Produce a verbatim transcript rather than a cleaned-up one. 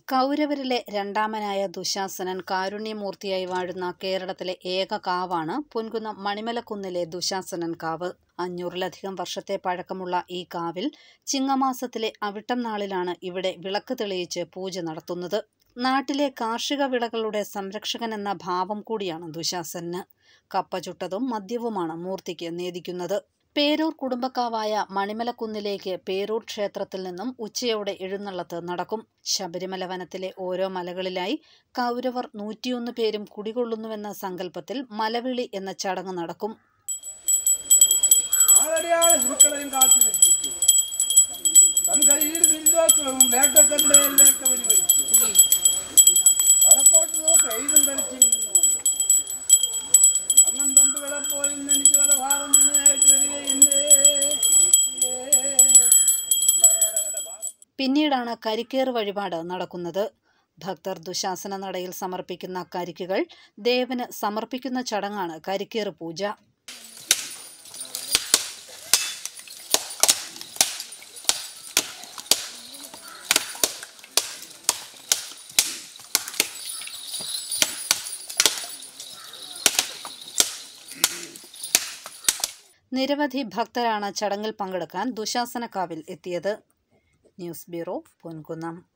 കൗരവരിലെ രണ്ടാമനായ ദുശാസനൻ കാരുണ്യമൂർത്തിയായി വാഴുന്ന കേരളത്തിലെ ഏക കാവാണ് പൊൻകുന്നം മണിമലക്കുന്നിലെ ദുശാസനൻ കാവ്. അഞ്ഞൂറിലധികം വർഷത്തെ പഴക്കമുള്ള ഈ കാവിൽ ചിങ്ങമാസത്തിലെ അവിട്ടം നാളിലാണ് ഇവിടെ വിളക്ക് തെളിയിച്ച് പൂജ നടത്തുന്നത്. നാട്ടിലെ കാർഷിക വിളകളുടെ സംരക്ഷകൻ എന്ന ഭാവം കൂടിയാണ് ദുശാസനന്. കപ്പ ചുട്ടതും മദ്യവുമാണ് മൂർത്തിക്ക് നേദിക്കുന്നത്. പേരൂർ കുടുംബക്കാവായ മണിമലക്കുന്നിലേക്ക് പേരൂർ ക്ഷേത്രത്തിൽ നിന്നും ഉച്ചയോടെ എഴുന്നള്ളത്ത് നടക്കും. ശബരിമല വനത്തിലെ ഓരോ മലകളിലായി കൗരവർ നൂറ്റിയൊന്ന് പേരും കുടികൊള്ളുന്നുവെന്ന സങ്കല്പത്തിൽ മലവിളി എന്ന ചടങ്ങ് നടക്കും. പിന്നീടാണ് കരിക്കേറ് വഴിപാട് നടക്കുന്നത്. ഭക്തർ ദുശാസന നടയിൽ സമർപ്പിക്കുന്ന കരിക്കുകൾ ദേവന് സമർപ്പിക്കുന്ന ചടങ്ങാണ് കരിക്കേറ് പൂജ. നിരവധി ഭക്തരാണ് ചടങ്ങിൽ പങ്കെടുക്കാൻ ദുശാസന കാവിൽ എത്തിയത്. News bureau, Ponkunnam.